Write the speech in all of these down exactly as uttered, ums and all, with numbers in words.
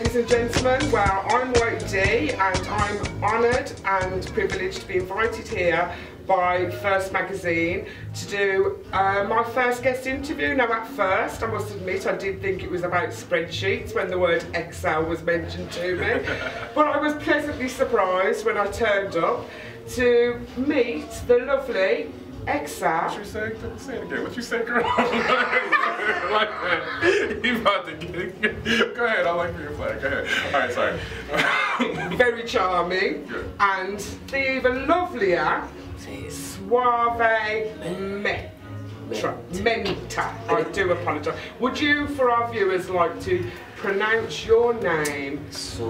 ladies and gentlemen. Well, I'm White Dee and I'm honoured and privileged to be invited here by First Magazine to do uh, my first guest interview. Now at first, I must admit, I did think it was about spreadsheets when the word Excel was mentioned to me. But I was pleasantly surprised when I turned up to meet the lovely Excel. What you say? Say it again. What you say, girl? I like that. You about to get it. Go ahead. I like your flag. Go ahead. All right, sorry. Very charming. Good. And the even lovelier Suave Me Menta. I do apologise. Would you, for our viewers, like to pronounce your name?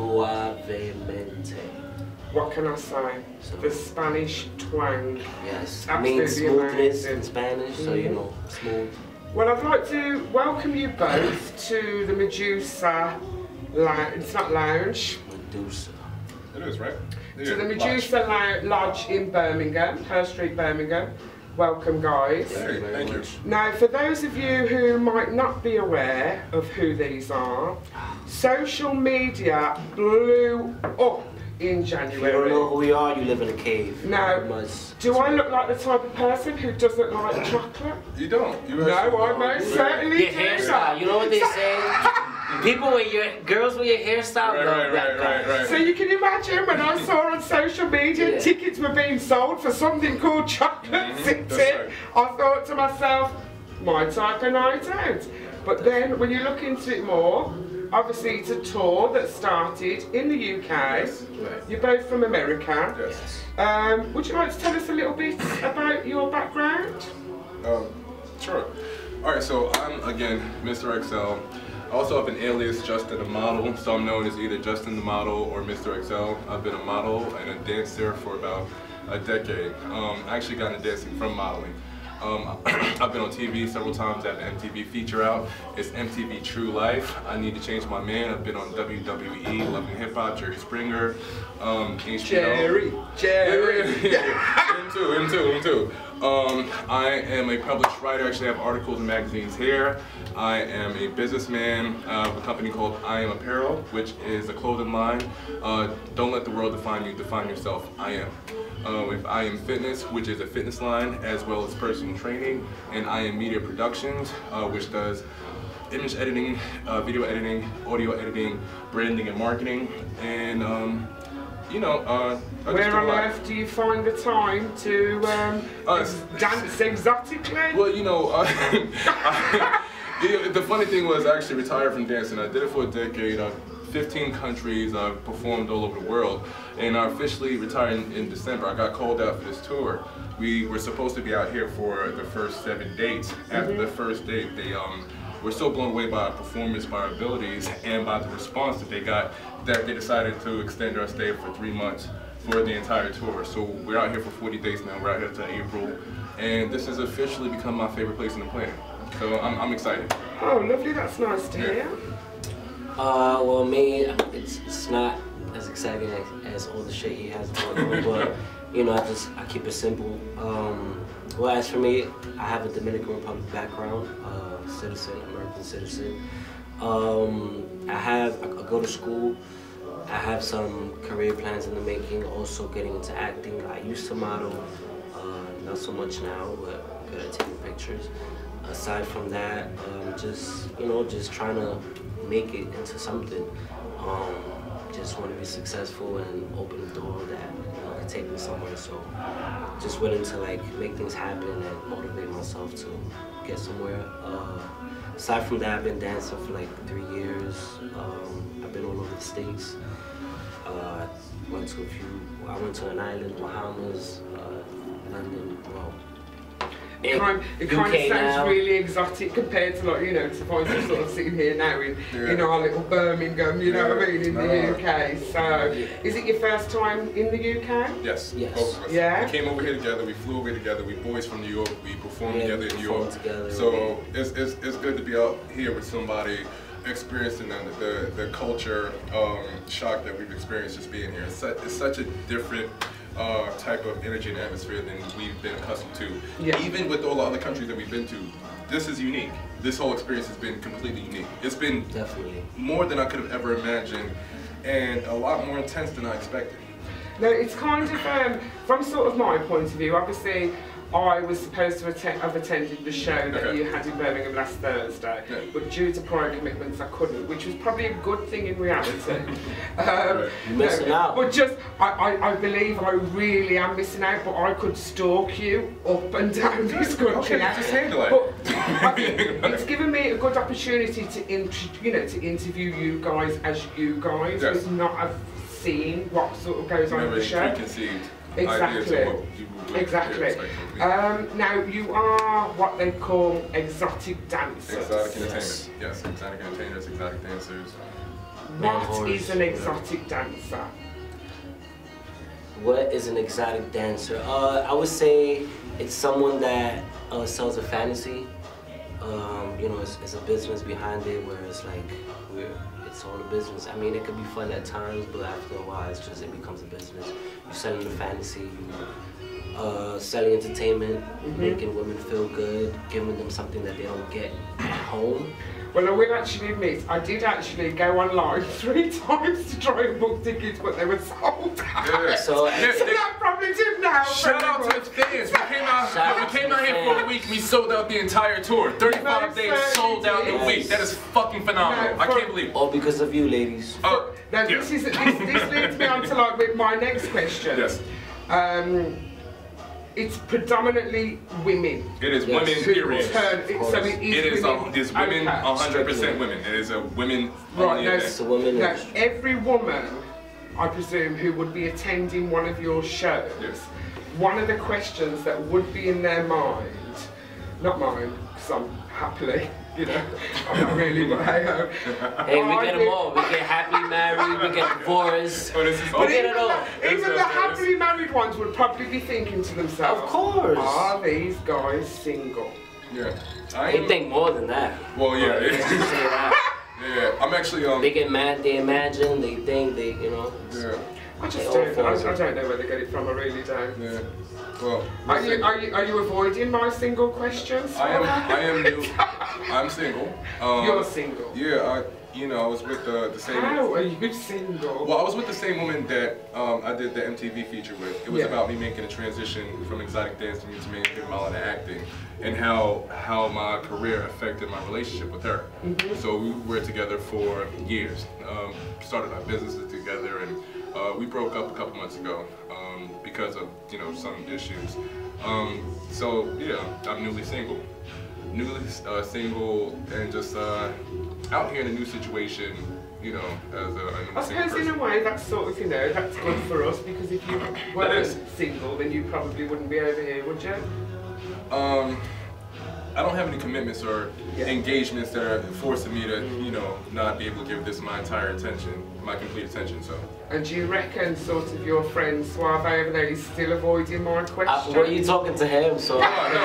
Suavemente. What can I say? So, the Spanish twang. Yes, absolutely means smoothness amazing. in Spanish, so you know, smooth. Well, I'd like to welcome you both to the Medusa Lounge. It's not lounge. Medusa. It is, right? Yeah, to the Medusa Lodge. Lodge in Birmingham, Her Street, Birmingham. Welcome, guys. Hey, thank you. Now, for those of you who might not be aware of who these are, social media blew up in January. If you don't know who we are, you live in a cave. Now, do I look like the type of person who doesn't like chocolate? You don't. You no, I most certainly your do. Hairstyle. You know what they say? People with your girls with your hairstyle. Right, right, right, right, right. So you can imagine when I saw on social media yeah. tickets were being sold for something called Chocolate mm-hmm, City, right. I thought to myself, my type of night out. But then when you look into it more, obviously it's a tour that started in the U K. Yes. You're both from America. Yes. Um, would you like to tell us a little bit about your background? Um, sure. All right, so I'm, again, Mister X L. I also have an alias, Justin the Model, so I'm known as either Justin the Model or Mister X L. I've been a model and a dancer for about a decade. Um, I actually got into dancing from modeling. Um, I've been on T V several times. I have an M T V feature out. It's M T V True Life. I Need to Change My Man. I've been on W W E, Love and Hip Hop, Jerry Springer, um, H B O. Jerry, Jerry. Yeah, him too, him too, him too. Um, I am a published writer. I actually have articles in magazines here. I am a businessman of a company called I Am Apparel, which is a clothing line. Uh, don't let the world define you, define yourself. I am. Uh, with I Am Fitness, which is a fitness line, as well as personal training, and I Am Media Productions, uh, which does image editing, uh, video editing, audio editing, branding and marketing, and um, you know, uh, where on earth do you find the time to um, uh, dance exotically? Well, you know, uh, I, the, the funny thing was I actually retired from dancing. I did it for a decade. Uh, fifteen countries, I've performed all over the world, and I officially retired in, in December. I got called out for this tour. We were supposed to be out here for the first seven dates. After mm-hmm. the first date, they um, were so blown away by our performance, by our abilities, and by the response that they got, that they decided to extend our stay for three months for the entire tour. So we're out here for forty days now. We're out here until April, and this has officially become my favorite place on the planet. So I'm, I'm excited. Oh, lovely. That's nice to hear. Uh, well, me, it's, it's not as exciting as, as all the shit he has going on, but, you know, I just, I keep it simple. Um, well, as for me, I have a Dominican Republic background, uh, citizen, American citizen. Um, I have, I go to school, I have some career plans in the making, also getting into acting. I used to model, uh, not so much now, but good at taking pictures. Aside from that, um, just, you know, just trying to make it into something. Um, just want to be successful and open a door that, you know, can take me somewhere. So just willing to like make things happen and motivate myself to get somewhere. Uh, aside from that, I've been dancing for like three years. Um, I've been all over the States. Uh, went to a few. I went to an island, Bahamas, uh, London. Well, It kind, it kind of sounds now. really exotic compared to, like, you know, to find you sort of sitting here now in, yeah. in our little Birmingham, you know yeah. what I mean, in no. the U K. So, yeah. is it your first time in the U K? Yes. Yes. Both of us. Yeah. We came over here together, we flew over here together, we boys from New York, we performed yeah, together in New York. Together, so, right. it's, it's, it's good to be out here with somebody experiencing the, the, the culture um, shock that we've experienced just being here. It's such, it's such a different uh, type of energy and atmosphere than we've been accustomed to. Yeah. Even with all the other countries that we've been to, this is unique. This whole experience has been completely unique. It's been Definitely more than I could have ever imagined, and a lot more intense than I expected. No, it's kind of, um, from sort of my point of view, obviously I was supposed to attend, have attended the show that Okay. you had in Birmingham last Thursday, Yeah. but due to prior commitments I couldn't, which was probably a good thing in reality. um, Right. You're missing no, out. But just, I, I, I believe I really am missing out, but I could stalk you up and down this country. Okay, just handle it. But I think it's given me a good opportunity to, int- you know, to interview you guys as you guys, Yes. with not have seen what sort of goes on in Never the show. preconceived Exactly. ideas of what you would Exactly. expect of me. Um, now you are what they call exotic dancers. Exotic Yes. entertainment. Yes, exotic entertainers, exotic dancers. What Horse. is an exotic dancer? What is an exotic dancer? Uh, I would say it's someone that uh, sells a fantasy. Um, you know, it's, it's a business behind it where it's like we're, it's all a business. I mean, it could be fun at times, but after a while, it's just it becomes a business. You're selling a fantasy, you uh, selling entertainment, Mm-hmm. making women feel good, giving them something that they don't get at home. Well, I will actually admit, I did actually go online three times to try and book tickets, but they were sold out. Yeah. So, Yeah, So they- that probably didn't help. Shout very out to much. the fans. We came out, Shout we out came to out the here for a fans. week. We sold out the entire tour. thirty-five days Most sold out in a certainly week. did. That is fucking phenomenal. No, I for- can't believe it. all because of you, ladies. Oh, Now, yeah. this, is, this, this leads me on to like with my next question. Yes. Um, it's predominantly women. It is Yes. women, who period. turn- it- so it is It is a, women. it's women, Okay. one hundred percent women. It is a women Right, only no, event. It's a woman. Now, every woman, I presume, who would be attending one of your shows, Yes. one of the questions that would be in their mind, not mine, because I'm happily, you know, I'm not really, but hey ho. Hey, we get them all. We get happily married, we get divorced. Oh, this is But get even, it all. the, even Yes, the yes, happily married ones would probably be thinking to themselves, Of course. are these guys single? Yeah. I They am, think more than that. well, yeah. But let's just say that. Yeah, I'm actually, um, They get mad, they imagine, they think, they, you know. yeah, I just They all don't, fall I, into I it. don't know where they get it from, I really don't. yeah. Well, Are you, are you, are you avoiding my single questions? I am, I am new. I'm single. Um, You're single. Yeah, I, you know, I was with the, the same. How are you single? Well, I was with the same woman that um, I did the M T V feature with. It was Yeah. about me making a transition from exotic dancing into making mile into acting, and how how my career affected my relationship with her. Mm-hmm. So we were together for years. Um, started our businesses together, and uh, we broke up a couple months ago um, because of you know some issues. Um, so yeah, I'm newly single. Newly uh, single and just uh, out here in a new situation, you know, as a, a new I single suppose in person. a way that's sort of, you know, that's good for us because if you weren't is. single then you probably wouldn't be over here, would you? Um, I don't have any commitments or Yeah. engagements that are forcing me to, you know, not be able to give this my entire attention, my complete attention. So, And do you reckon sort of your friend Suave over there is still avoiding my Uh, question? well, you talking to him, so.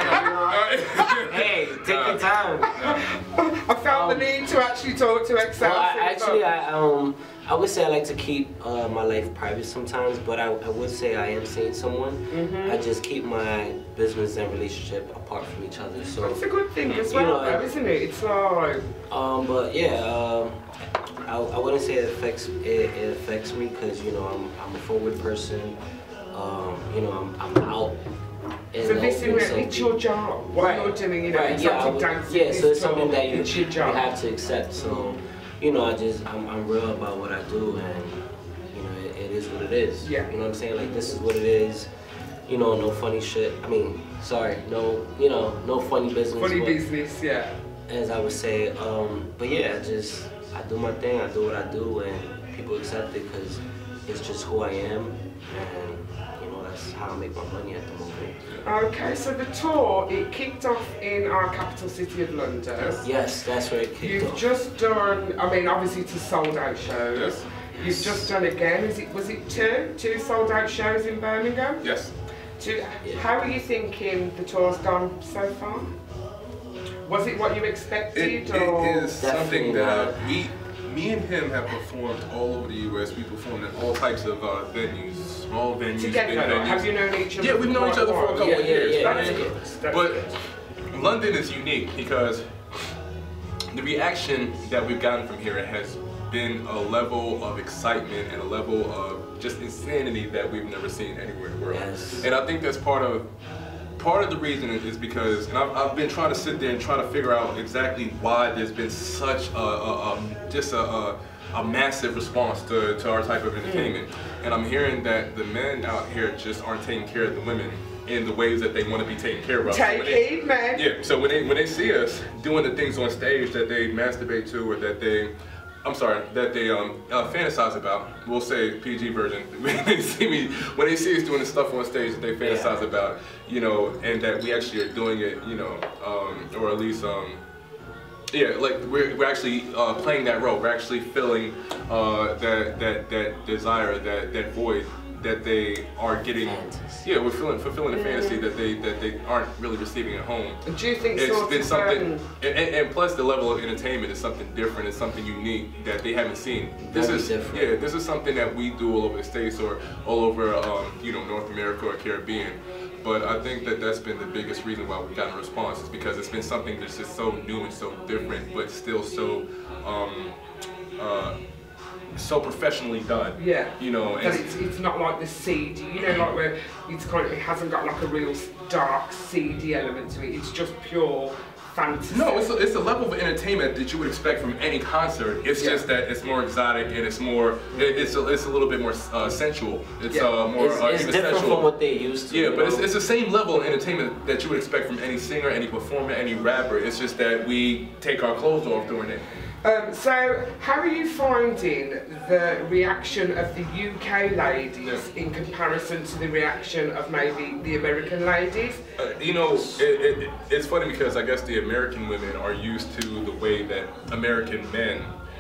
Hey, take your time. I felt the Um, need to actually talk to Excel. Well, I, actually, I um, I would say I like to keep uh, my life private sometimes, but I, I would say I am seeing someone. Mm-hmm. I just keep my business and relationship apart from each other. So, It's a good thing as You well, know, though, isn't it? It's like, um, but yeah, um, I, I wouldn't say it affects it, it affects me because you know I'm I'm a forward person. Um, you know I'm I'm out. in so the this open, is so it's your job. What Right. you're doing, you know, Right, yeah, I exotic would- dancing. yeah, so is it's something your- that you, it's your you job. have to accept. So, you know, I just I'm, I'm real about what I do, and you know, it, it is what it is. Yeah. You know what I'm saying? Like this is what it is. You know, no funny shit. I mean, sorry, no, you know, no funny business. Funny but, business, yeah. As I would say, um, but yeah, just I do my thing. I do what I do, and people accept it because it's just who I am, and you know that's how I make my money at the moment. Okay, so the tour, it kicked off in our capital city of London. Yes. Yes, that's where it kicked You've off. just done, I mean, obviously it's a sold out shows. Yes. You've just done again, is it, was it two? Two sold out shows in Birmingham? yes. Two, how are you thinking the tour's gone so far? Was it what you It, expected it or? is something Definitely that not. we me and him have performed all over the U S. We performed in all types of uh, venues, small venues, Together, big venues. have you known each other? Yeah, we've known each other for a couple yeah, of yeah, years. yeah, That's yeah. good. That's But good. London is unique because the reaction that we've gotten from here has been a level of excitement and a level of just insanity that we've never seen anywhere in the world. Yes. And I think that's part of part of the reason is because, and I've, I've been trying to sit there and try to figure out exactly why there's been such a, a, a just a, a, a massive response to, to our type of entertainment. Mm. And I'm hearing that the men out here just aren't taking care of the women in the ways that they want to be taken care of. Take heed, man. Yeah, so when they when they see us doing the things on stage that they masturbate to or that they, I'm sorry, that they um, uh, fantasize about, we'll say P G version. When they see me, when they see us doing the stuff on stage that they fantasize yeah. about, you know, and that we actually are doing it, you know, um, or at least, um, yeah, like we're we're actually uh, playing that role. We're actually filling uh, that that that desire, that that void that they are getting. Fantasy. Yeah, we're feeling fulfilling the fantasy that they that they aren't really receiving at home. Do you think it's sort been of, something, um, and, and, and plus the level of entertainment is something different. It's something unique that they haven't seen. This Very is different. yeah, this is something that we do all over the States or all over um, you know, North America or Caribbean. But I think that that's been the biggest reason why we've gotten a response is because it's been something that's just so new and so different, but still so um, uh, so professionally done. Yeah. You know, and it's, it's not like the C D, you know, like where it's kind of, it hasn't got like a real dark C D element to it. It's just pure fantasy. No, it's a, it's a level of entertainment that you would expect from any concert. It's yeah. just that it's more exotic and it's more, it, it's a, it's a little bit more uh, sensual. It's yeah. uh, more It's, uh, it's even different sensual. from what they used to. Yeah, but know? it's, it's the same level of entertainment that you would expect from any singer, any performer, any rapper. It's just that we take our clothes off during it. Um, so, how are you finding the reaction of the U K ladies yeah. in comparison to the reaction of maybe the American ladies? Uh, you know, it, it, it's funny because I guess the American women are used to the way that American men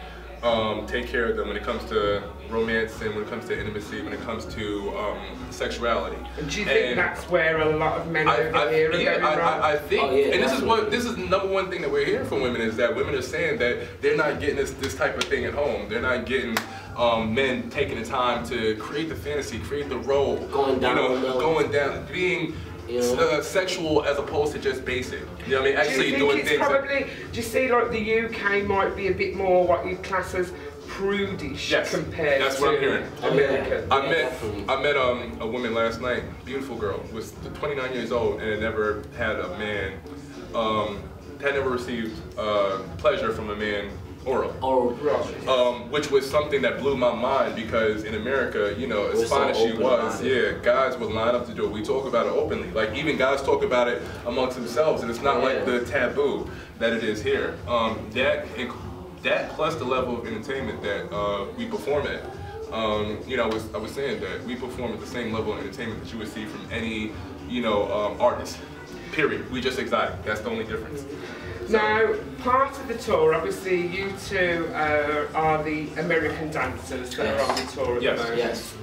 um, take care of them when it comes to romance and when it comes to intimacy, when it comes to um, sexuality. And do you think and that's where a lot of men I, over I, here are yeah, going I, wrong? I, I think, oh, yeah, and this is definitely. what this is the number one thing that we're hearing from women is that women are saying that they're not getting this this type of thing at home. They're not getting um, men taking the time to create the fantasy, create the role, Going down, you know, though. going down, being You know? uh, sexual as opposed to just basic. You know what I mean? Actually do you think doing it's things. probably, do you see like the U K might be a bit more what you'd class as prudish Yes, compared that's to what I'm hearing. American? I Yeah, met definitely. I met um, a woman last night, beautiful girl, was twenty-nine years old and had never had a man, um, had never received uh, pleasure from a man orally. Or Right. Um, which was something that blew my mind because in America, you know, as We're so fine as she open was, about it. yeah, guys would line up to do it. We talk about it openly. Like even guys talk about it amongst themselves, and it's not Yeah. like the taboo that it is here. Um, that that plus the level of entertainment that uh, we perform at. Um, you know, I was I was saying that we perform at the same level of entertainment that you would see from any, you know, um, artist. Period. We just exotic. That's the only difference. So, Now, part of the tour, obviously, you two uh, are the American dancers that Yes. are on the tour at Yes. the moment. yes.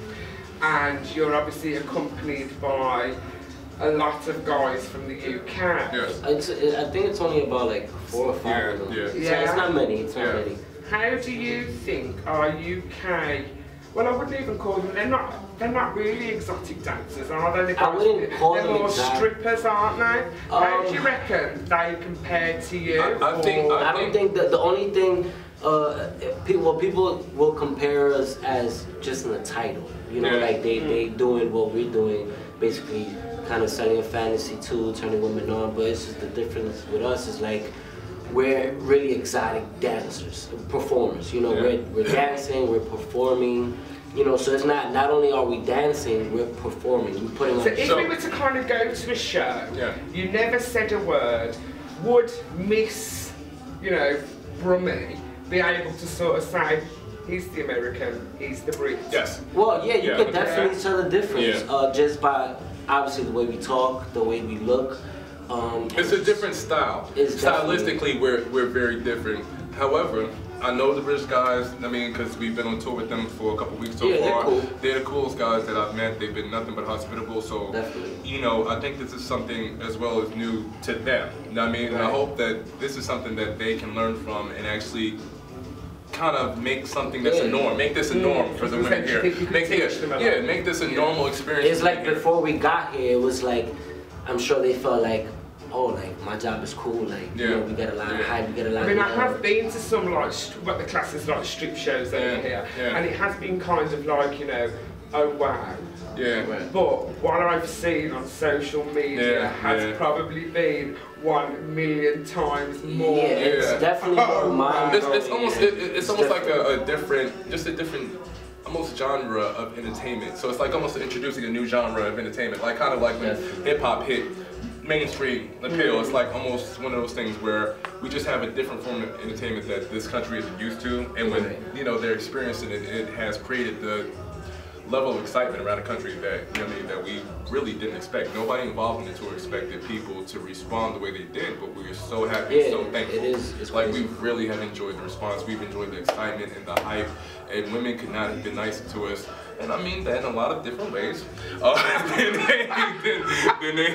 And you're obviously accompanied by a lot of guys from the U K. yes. It's, I think it's only about like four or five Yeah, of them. yeah. So Yeah. it's not many. It's not Yeah. many. How do you think our U K, well, I wouldn't even call them, they're not, they're not really exotic dancers, are they? They're I wouldn't call they're them more exotic. strippers, aren't they? How do you Um, reckon they compare to you? I- I think- or- I I don't think that the only thing uh, people well, people will compare us as just in the title. You know, Yeah. like they they doing what we're doing, basically kind of selling a fantasy too, turning women on. But it's just the difference with us is like we're really exotic dancers, performers. You know, Yeah. we're we're dancing, we're performing. You know, so it's not not only are we dancing, we're performing. We're putting on. So if So- we were to kind of go to a show, Yeah. you never said a word, would Miss, you know, Brummy be able to sort of say, he's the American, he's the Brit? Yes. Well, yeah, you Yeah. could definitely tell the difference Yeah. uh, just by obviously the way we talk, the way we look. Um, It's a different style. It's Stylistically, we're we're very different. However, I know the British guys. I mean, because we've been on tour with them for a couple weeks so Yeah, they're far. cool. They're the coolest guys that I've met. They've been nothing but hospitable. So, Definitely. you know, I think this is something as well as new to them. You know what I mean? And I Right. hope that this is something that they can learn from and actually kind of make something that's yeah. a norm. Make this a norm mm. for the women here. Make yeah, yeah, make this a yeah. normal experience. It's like before we got here, it was like, I'm sure they felt like, oh, like my job is cool. Like yeah. you know, we get a lot of hype, we get a lot. I mean, of I have been to some like what the class is like strip shows over yeah. here, yeah. and it has been kind of like, you know, oh wow. Yeah. But what I've seen on social media yeah. has yeah. probably been one million times more. Yeah, it's yeah. definitely oh, mind. It's, it's almost it, it's, it's almost different. like a, a different, just a different. almost genre of entertainment. So it's like almost introducing a new genre of entertainment, like kind of like when hip hop hit mainstream appeal. It's like almost one of those things where we just have a different form of entertainment that this country isn't used to, and when you know they're experiencing it, it has created the level of excitement around the country that you know what I mean, that we really didn't expect. Nobody involved in the tour expected people to respond the way they did, but we are so happy, yeah, so thankful. It is. It's like crazy. we really have enjoyed the response. We've enjoyed the excitement and the hype, and women could not have been nicer to us. And I mean that in a lot of different ways. Uh, than they, than, than they,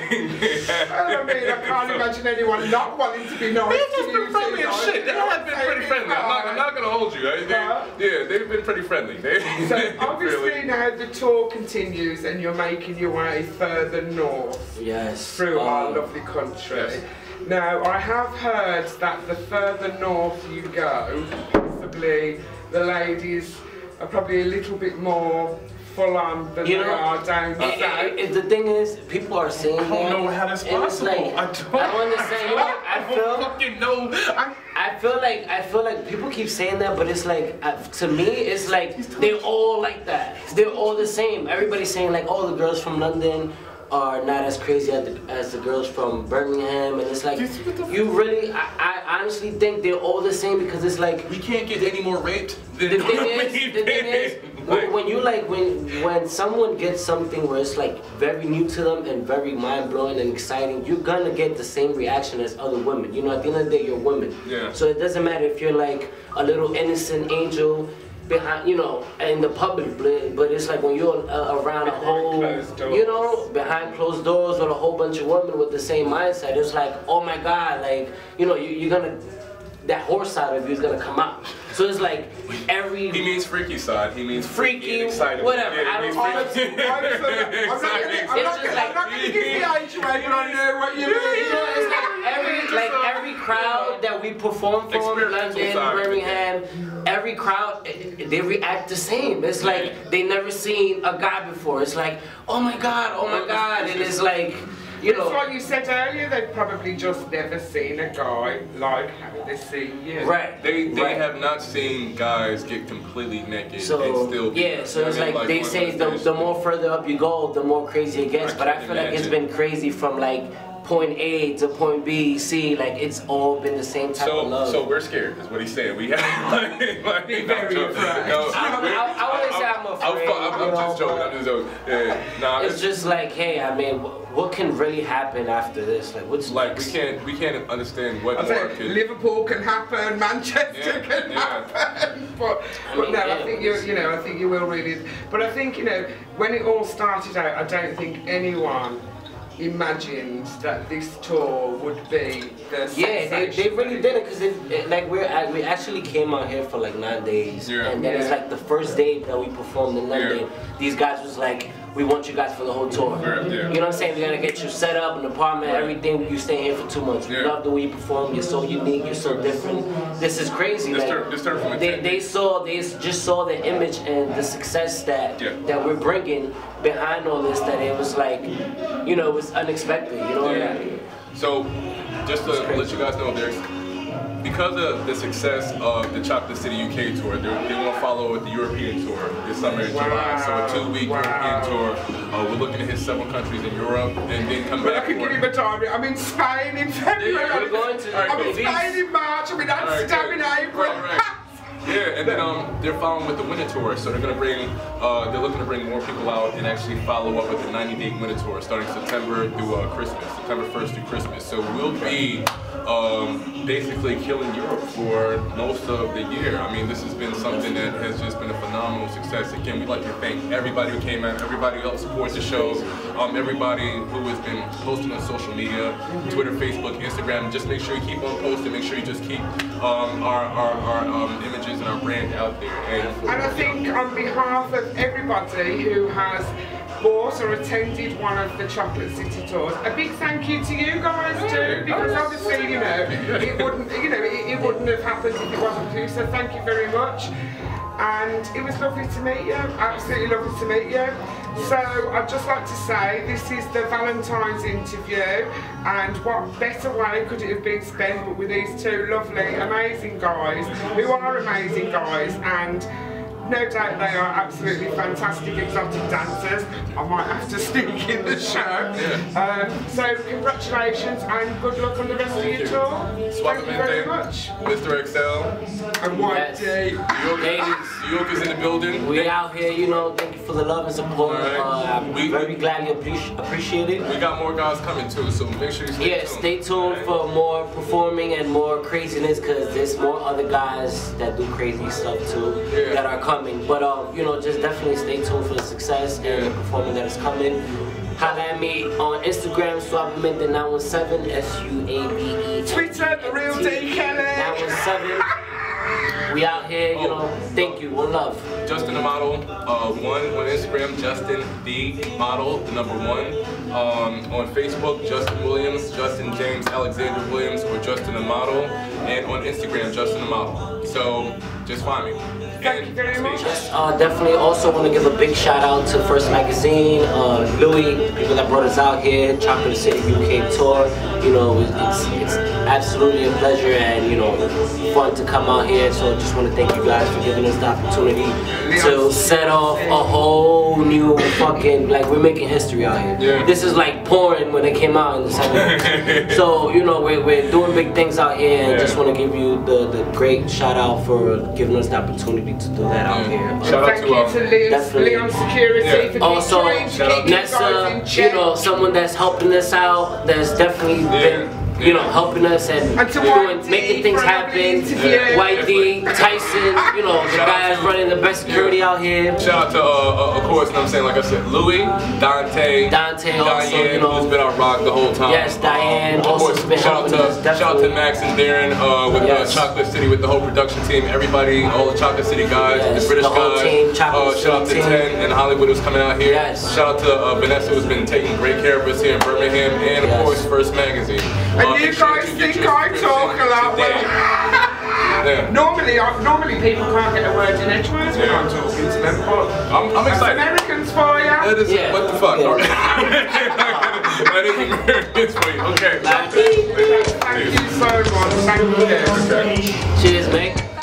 I mean, I can't imagine anyone not wanting to be nice. They've just been friendly as shit. They have been pretty friendly. I'm not, I'm not gonna hold you. They, yeah. yeah, they've been pretty friendly. They, so obviously really. Now the tour continues and you're making your way further north. Yes. Through um, our lovely country. Yes. Now I have heard that the further north you go, possibly the ladies are probably a little bit more full on than you they know, are down it, south. it, it, the thing is, people are saying that. I don't know how that's possible. Like, I don't, I don't understand. You know, I feel. I don't fucking know. I, I feel like I feel like people keep saying that, but it's like uh, to me, it's like they're all like that. They're all the same. Everybody's saying like, oh, the girls from London are not as crazy as the, as the girls from Birmingham, and it's like you really, I, I honestly think they're all the same because it's like we can't get any more raped than the thing is, the thing is, when, when you like when when someone gets something where it's like very new to them and very mind blowing and exciting, you're gonna get the same reaction as other women. You know, at the end of the day, you're women. Yeah. So it doesn't matter if you're like a little innocent angel behind, you know, in the public, but it's like when you're uh, around a whole, you know, behind closed doors with a whole bunch of women with the same mindset, it's like, oh my God, like, you know, you, you're gonna, that horse side of you is gonna come out. So it's like every... He means freaky side, he means freaky, freaky and excited. Whatever, yeah, I don't honestly, I'm not gonna give the age away, but I know what you mean. You know, it's like every, like every crowd that we perform for in London, Birmingham, every crowd, they react the same. It's like they never seen a guy before. It's like, oh my God, oh my God, and it's like, you know. That's what you said earlier. They've probably just never seen a guy like how they see you. Right. They they right. have not seen guys get completely naked so, and still. Be yeah. So it's I mean, like, like they say the the more further up you go, the more crazy it gets. I but I feel imagine. like it's been crazy from like point A to point B, C, like it's all been the same type so, of love. So we're scared, is what he's saying. We have like, like Be no, very no, afraid. no, I, I, I wouldn't say I'm afraid. I'm, I'm, I'm you know, just joking. I'm just joking. Yeah, nah, it's, it's just like, hey, I mean, what can really happen after this? Like, what's like next? we can't we can't understand what I more say could. Liverpool can happen, Manchester Yeah, can yeah. happen, but, I but mean, no, yeah, I think you you know I think you will really. But I think you know when it all started out, I don't think anyone imagined that this tour would be the yeah, they, they really did it because it, it, like we're at, we actually came out here for like nine days, Yeah. and then it's Yeah. like the first day that we performed in London. Yeah. These guys was like, we want you guys for the whole tour. Yeah, yeah. You know what I'm saying? We're gonna get you set up, an apartment, Right. everything. You stay here for two months. We Yeah. love the way you perform. You're so unique. You're so different. This is crazy. This like, turn- this turn from a they ten. they saw they just saw the image and the success that Yeah. that we're bringing behind all this. That it was like, you know, it was unexpected. You know. Yeah. Like, So, just to let you guys know, there's because of the success of the Chocolate City U K tour, they want to follow with the European tour this summer in July. So a two-week Wow. European tour. Uh, we're looking to hit several countries in Europe and then come But I back. can for- give you a time. I'm in Spain in February. we're going to- I'm in Alright, Spain in March. I'm in All right, Amsterdam good. in April. Right, right. Yeah, and then um, they're following with the winter tour, so they're gonna bring, uh, they're looking to bring more people out and actually follow up with the ninety day winter tour, starting September through uh, Christmas, September first through Christmas. So we'll be um, basically killing Europe for most of the year. I mean, this has been something that has just been a phenomenal success. Again, we'd like to thank everybody who came out, everybody who helped support the show, um, everybody who has been posting on social media, Twitter, Facebook, Instagram. Just make sure you keep on posting. Make sure you just keep um, our our, our um, images messages and our brand out there. And, and I think on behalf of everybody who has bought or attended one of the Chocolate City tours, a big thank you to you guys too, because obviously, you know, it wouldn't, you know, it, it wouldn't have happened if it wasn't for you. So thank you very much. And it was lovely to meet you, absolutely lovely to meet you. So I'd just like to say this is the Valentine's interview, and what better way could it have been spent but with these two lovely, amazing guys, who are amazing guys, and no doubt they are absolutely fantastic exotic dancers. I might have to sneak in the show. Yeah. Um, so congratulations and good luck on the rest of your tour. Thank you very much. Mister X L. And White Dee. New York is in the building. We out here, you know, thank you for the love and support. Right. Uh, I'm we, very glad you appreciate appreciate it. We got more guys coming too, so make sure you stay yeah, tuned. Yeah, stay tuned right. for more performing and more craziness, because there's more other guys that do crazy stuff too yeah. that are coming. But um, you know, just definitely stay tuned for the success and yeah. the performing that is coming. Holla at me on Instagram, Suavemente nine one seven, S U A B E. Twitter, The Real D Kelly. nine one seven. We out here, you know, thank you, one love. Justin the Model, uh, one on Instagram, Justin the Model, the number one. Um, on Facebook, Justin Williams, Justin James Alexander Williams, or Justin the Model. And on Instagram, Justin the Model. So, just find me. Thank you very much. Yes, uh, definitely also want to give a big shout out to First Magazine, uh, Louis, the people that brought us out here, Chocolate City U K tour. You know, it's, it's absolutely a pleasure and, you know, fun to come out here. So just want to thank you guys for giving us the opportunity to set off a whole new fucking, like, we're making history out here. Yeah. This is like porn when it came out in the seventies. So, you know, we're, we're doing big things out here, and yeah. just want to give you the, the great shout out for giving us the opportunity to do that out here. Um, Shout thank out to, to, um, Leon, Leon Security yeah. for also trying to keep Nessa, you know, someone that's helping us out, that's definitely yeah. been, you know, helping us and, and doing, making things happen. Yeah. White Dee, Tyson, you know, the Shout guys running the best security yeah. out here. Shout out to, uh, uh, of course, you know what I'm saying, like I said, Louis, Dante, Dante also, Diane, you know, who's been our rock the whole time. Yes, Diane. Um, of also course, been shout out to us, shout out to Max and Darren uh, with yes. uh, Chocolate City, with the whole production team, everybody, all the Chocolate City guys, yes, the British the whole guys. Team, Chocolate uh, shout out to team. Ten and Hollywood who's coming out here. Yes. Shout out to uh, Vanessa who's been taking great care of us here in Birmingham, and of yes. course First Magazine. And uh, you guys you think I talk a lot? Well, yeah. Normally, I, normally people can't get a word in edgeways when yeah. I'm talking to them, but I'm, I'm excited. Americans for you. That is, yeah. What the fuck? Yeah. That is Americans for you. Okay. Thank you so much. Thank you. Okay. Cheers, mate.